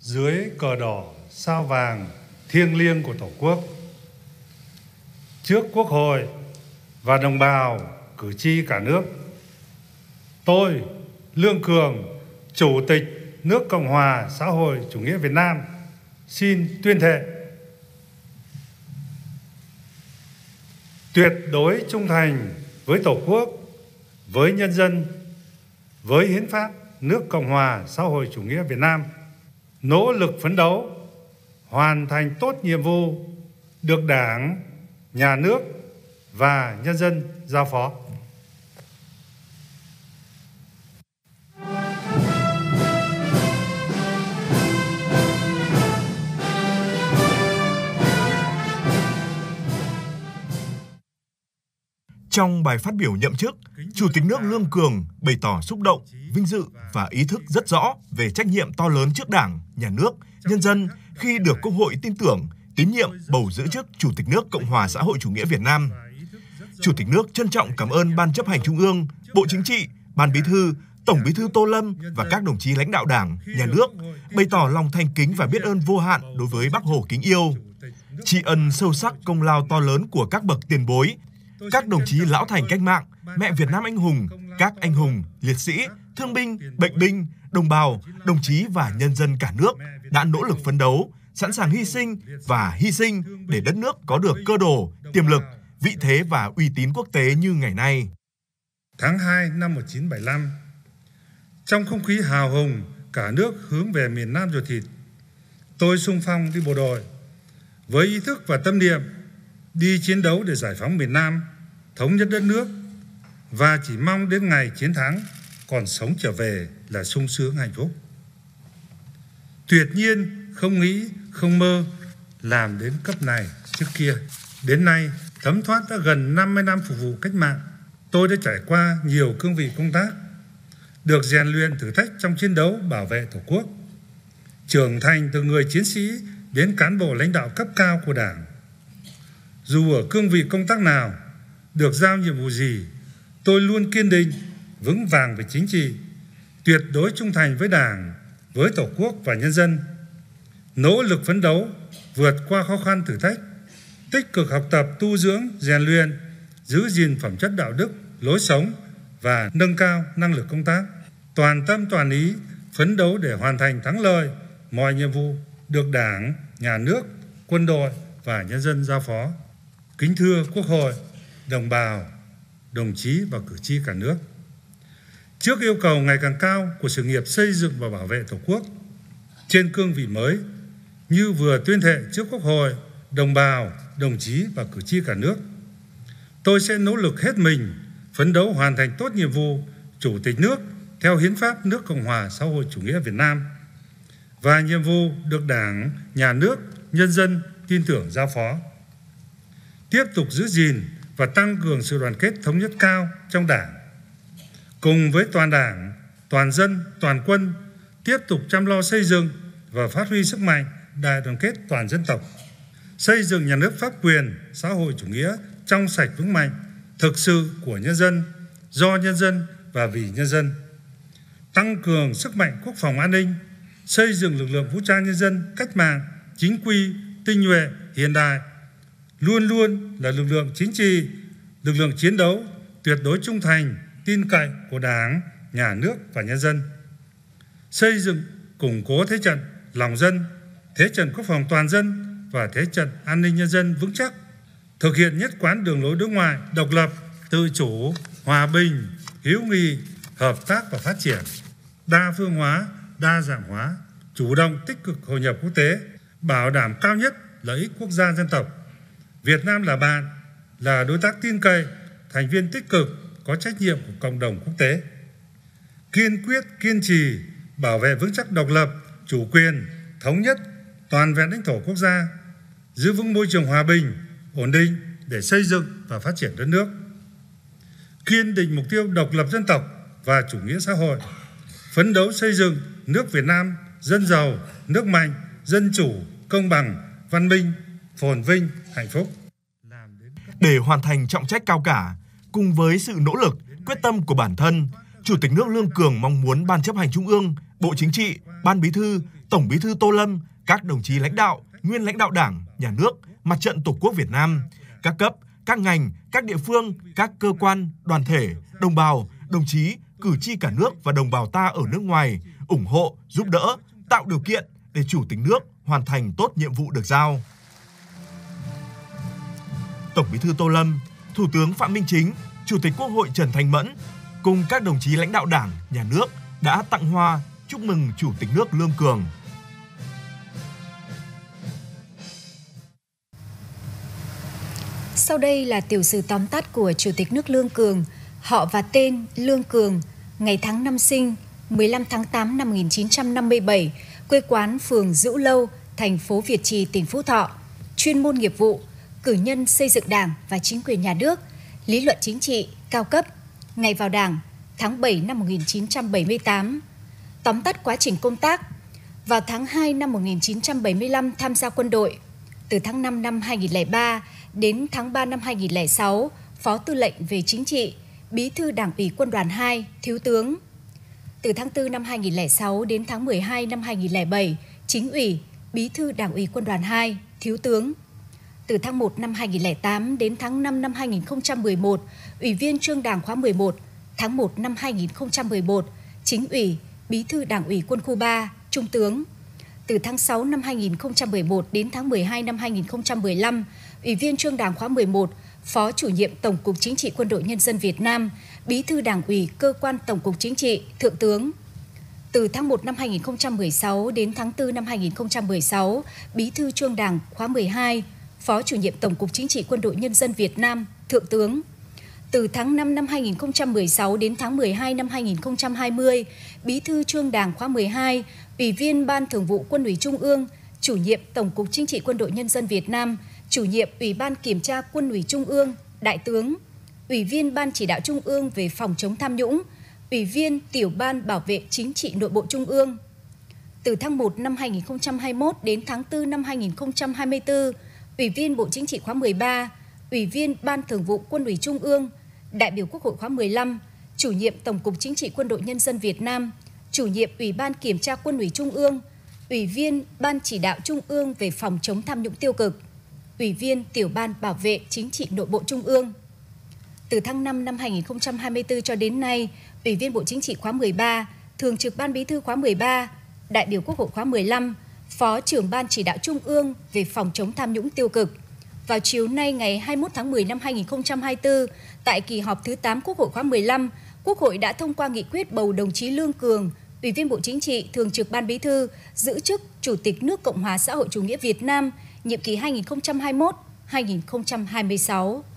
dưới cờ đỏ sao vàng thiêng liêng của Tổ quốc, trước Quốc hội và đồng bào cử tri cả nước, tôi Lương Cường, Chủ tịch nước Cộng hòa xã hội chủ nghĩa Việt Nam, xin tuyên thệ tuyệt đối trung thành với Tổ quốc, với nhân dân, với hiến pháp nước Cộng hòa xã hội chủ nghĩa Việt Nam, nỗ lực phấn đấu hoàn thành tốt nhiệm vụ được Đảng, Nhà nước và nhân dân giao phó. Trong bài phát biểu nhậm chức, Chủ tịch nước Lương Cường bày tỏ xúc động, vinh dự và ý thức rất rõ về trách nhiệm to lớn trước Đảng, Nhà nước, nhân dân khi được Quốc hội tin tưởng, tín nhiệm bầu giữ chức Chủ tịch nước Cộng hòa xã hội chủ nghĩa Việt Nam. Chủ tịch nước trân trọng cảm ơn Ban chấp hành Trung ương, Bộ Chính trị, Ban Bí thư, Tổng Bí thư Tô Lâm và các đồng chí lãnh đạo Đảng, Nhà nước, bày tỏ lòng thành kính và biết ơn vô hạn đối với Bác Hồ kính yêu. Tri ân sâu sắc công lao to lớn của các bậc tiền bối, các đồng chí lão thành cách mạng, mẹ Việt Nam anh hùng, các anh hùng, liệt sĩ, thương binh, bệnh binh, đồng bào, đồng chí và nhân dân cả nước đã nỗ lực phấn đấu, sẵn sàng hy sinh để đất nước có được cơ đồ, tiềm lực, vị thế và uy tín quốc tế như ngày nay. Tháng 2 năm 1975, trong không khí hào hùng, cả nước hướng về miền Nam ruột thịt, tôi xung phong đi bộ đội với ý thức và tâm niệm đi chiến đấu để giải phóng miền Nam, thống nhất đất nước và chỉ mong đến ngày chiến thắng, còn sống trở về là sung sướng hạnh phúc. Tuyệt nhiên không nghĩ, không mơ làm đến cấp này trước kia. Đến nay, thấm thoát đã gần 50 năm phục vụ cách mạng, tôi đã trải qua nhiều cương vị công tác, được rèn luyện thử thách trong chiến đấu bảo vệ Tổ quốc, trưởng thành từ người chiến sĩ đến cán bộ lãnh đạo cấp cao của Đảng. Dù ở cương vị công tác nào, được giao nhiệm vụ gì, tôi luôn kiên định, vững vàng về chính trị, tuyệt đối trung thành với Đảng, với Tổ quốc và nhân dân, nỗ lực phấn đấu, vượt qua khó khăn thử thách, tích cực học tập, tu dưỡng, rèn luyện, giữ gìn phẩm chất đạo đức, lối sống và nâng cao năng lực công tác, toàn tâm toàn ý, phấn đấu để hoàn thành thắng lợi mọi nhiệm vụ được Đảng, Nhà nước, quân đội và nhân dân giao phó. Kính thưa Quốc hội, đồng bào, đồng chí và cử tri cả nước, trước yêu cầu ngày càng cao của sự nghiệp xây dựng và bảo vệ Tổ quốc trên cương vị mới như vừa tuyên thệ trước Quốc hội, đồng bào, đồng chí và cử tri cả nước, tôi sẽ nỗ lực hết mình phấn đấu hoàn thành tốt nhiệm vụ Chủ tịch nước theo Hiến pháp nước Cộng hòa xã hội chủ nghĩa Việt Nam và nhiệm vụ được Đảng, Nhà nước, nhân dân tin tưởng giao phó. Tiếp tục giữ gìn và tăng cường sự đoàn kết thống nhất cao trong Đảng, cùng với toàn Đảng, toàn dân, toàn quân tiếp tục chăm lo xây dựng và phát huy sức mạnh đại đoàn kết toàn dân tộc, xây dựng nhà nước pháp quyền, xã hội chủ nghĩa trong sạch vững mạnh, thực sự của nhân dân, do nhân dân và vì nhân dân, tăng cường sức mạnh quốc phòng an ninh, xây dựng lực lượng vũ trang nhân dân cách mạng, chính quy, tinh nhuệ, hiện đại, luôn luôn là lực lượng chính trị, lực lượng chiến đấu, tuyệt đối trung thành, tin cậy của Đảng, Nhà nước và nhân dân. Xây dựng, củng cố thế trận lòng dân, thế trận quốc phòng toàn dân và thế trận an ninh nhân dân vững chắc, thực hiện nhất quán đường lối đối ngoại độc lập, tự chủ, hòa bình, hữu nghị, hợp tác và phát triển, đa phương hóa, đa dạng hóa, chủ động tích cực hội nhập quốc tế, bảo đảm cao nhất lợi ích quốc gia dân tộc. Việt Nam là bạn, là đối tác tin cậy, thành viên tích cực, có trách nhiệm của cộng đồng quốc tế. Kiên quyết, kiên trì, bảo vệ vững chắc độc lập, chủ quyền, thống nhất, toàn vẹn lãnh thổ quốc gia, giữ vững môi trường hòa bình, ổn định để xây dựng và phát triển đất nước. Kiên định mục tiêu độc lập dân tộc và chủ nghĩa xã hội, phấn đấu xây dựng nước Việt Nam dân giàu, nước mạnh, dân chủ, công bằng, văn minh, phồn vinh, hạnh phúc. Để hoàn thành trọng trách cao cả, cùng với sự nỗ lực, quyết tâm của bản thân, Chủ tịch nước Lương Cường mong muốn Ban chấp hành Trung ương, Bộ Chính trị, Ban Bí thư, Tổng Bí thư Tô Lâm, các đồng chí lãnh đạo, nguyên lãnh đạo Đảng, Nhà nước, Mặt trận Tổ quốc Việt Nam, các cấp, các ngành, các địa phương, các cơ quan, đoàn thể, đồng bào, đồng chí, cử tri cả nước và đồng bào ta ở nước ngoài ủng hộ, giúp đỡ, tạo điều kiện để Chủ tịch nước hoàn thành tốt nhiệm vụ được giao. Tổng Bí thư Tô Lâm, Thủ tướng Phạm Minh Chính, Chủ tịch Quốc hội Trần Thanh Mẫn cùng các đồng chí lãnh đạo Đảng, Nhà nước đã tặng hoa chúc mừng Chủ tịch nước Lương Cường. Sau đây là tiểu sử tóm tắt của Chủ tịch nước Lương Cường, họ và tên Lương Cường, ngày tháng năm sinh 15 tháng 8 năm 1957, quê quán phường Dữ Lâu, thành phố Việt Trì, tỉnh Phú Thọ, chuyên môn nghiệp vụ, cử nhân xây dựng Đảng và chính quyền nhà nước, lý luận chính trị cao cấp, ngày vào Đảng tháng 7 năm 1978. Tóm tắt quá trình công tác: vào tháng 2 năm 1975 tham gia quân đội, từ tháng 5 năm 2003 đến tháng 3 năm 2006, Phó Tư lệnh về chính trị, Bí thư Đảng ủy Quân đoàn 2, Thiếu tướng. Từ tháng 4 năm 2006 đến tháng 12 năm 2007, Chính ủy, Bí thư Đảng ủy Quân đoàn 2, Thiếu tướng. Từ tháng 1 năm 2008 đến tháng 5 năm 2011, Ủy viên Trung Đảng khóa 11, tháng 1 năm 2011, Chính ủy, Bí thư Đảng ủy Quân khu 3, Trung tướng. Từ tháng 6 năm 2011 đến tháng 12 năm 2015, Ủy viên Trung Đảng khóa 11, Phó Chủ nhiệm Tổng cục Chính trị Quân đội Nhân dân Việt Nam, Bí thư Đảng ủy Cơ quan Tổng cục Chính trị, Thượng tướng. Từ tháng 1 năm 2016 đến tháng 4 năm 2016, Bí thư Trung Đảng khóa 12, Phó Chủ nhiệm Tổng cục Chính trị Quân đội Nhân dân Việt Nam, Thượng tướng. Từ tháng 5 năm 2016 đến tháng 12 năm 2020, Bí thư Trung Đảng khóa 12, Ủy viên Ban Thường vụ Quân ủy Trung ương, Chủ nhiệm Tổng cục Chính trị Quân đội Nhân dân Việt Nam, Chủ nhiệm Ủy ban Kiểm tra Quân ủy Trung ương, Đại tướng, Ủy viên Ban Chỉ đạo Trung ương về phòng chống tham nhũng, Ủy viên Tiểu ban Bảo vệ Chính trị Nội bộ Trung ương. Từ tháng 1 năm 2021 đến tháng 4 năm 2024, Ủy viên Bộ Chính trị khóa 13, Ủy viên Ban Thường vụ Quân ủy Trung ương, đại biểu Quốc hội khóa 15, Chủ nhiệm Tổng cục Chính trị Quân đội Nhân dân Việt Nam, Chủ nhiệm Ủy ban Kiểm tra Quân ủy Trung ương, Ủy viên Ban Chỉ đạo Trung ương về phòng chống tham nhũng tiêu cực, Ủy viên Tiểu ban Bảo vệ Chính trị Nội bộ Trung ương. Từ tháng 5 năm 2024 cho đến nay, Ủy viên Bộ Chính trị khóa 13, Thường trực Ban Bí thư khóa 13, đại biểu Quốc hội khóa 15, Phó trưởng Ban Chỉ đạo Trung ương về phòng chống tham nhũng tiêu cực. Vào chiều nay ngày 21 tháng 10 năm 2024, tại kỳ họp thứ 8 Quốc hội khóa 15, Quốc hội đã thông qua nghị quyết bầu đồng chí Lương Cường, Ủy viên Bộ Chính trị, Thường trực Ban Bí thư, giữ chức Chủ tịch nước Cộng hòa xã hội chủ nghĩa Việt Nam, nhiệm kỳ 2021-2026.